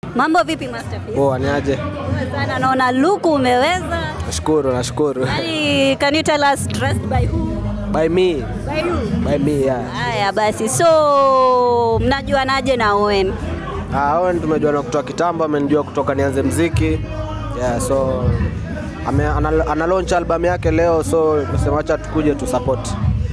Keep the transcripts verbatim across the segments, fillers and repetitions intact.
Mambo vipi Masterpiece? Oh, aniaje? Sana naona look umeweza. Nashukuru, nashukuru. Yaani, can you tell us dressed by who? By me. By you? By me, yeah. Haya basi. So, mnajuanaje na Owen? Ah, Owen tumejuana kutoka kitambo, amenijua kutoka nianze muziki. Yeah, so ame ana, ana launch album yake leo, so nasema acha tukuje tu support.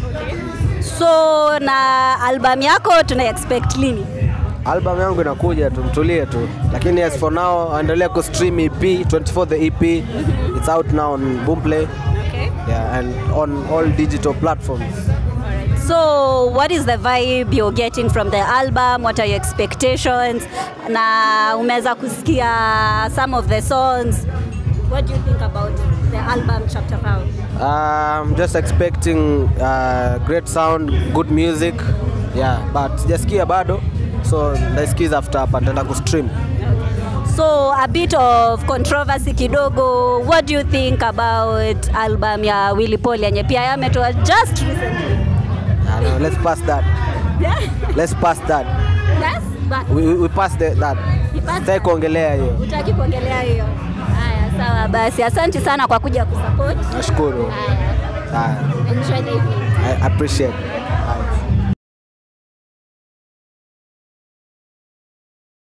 So, na album yako tuna expect lini? Album yangu inakuja tu, mtulie tu. Lakini as for now, endelea ku stream E P, twenty-four the E P. It's out now on Boomplay. Okay. Yeah, and on all digital platforms. Alright. So, what is the vibe you're getting from the album? What are your expectations? Na umeweza kusikia some of the songs. What do you think about the album Chachaturii? I'm just expecting uh, great sound, good music. Yeah, but sijasikia bado. So naisikiza after hapa nitaenda ku stream. So a bit of controversy kidogo. What do you think about album ya Willy yenye pia yametoa just recently? Uh, no, let's pass that. Yeah. Let's pass that. Yes, but we, we, we pass the, that. Sitaki kuongelea hiyo. Utaki kuongelea hiyo. Haya, sawa basi. Asante sana kwa kuja kusupport. Nashukuru. Haya. Haya. Enjoy the evening. I appreciate.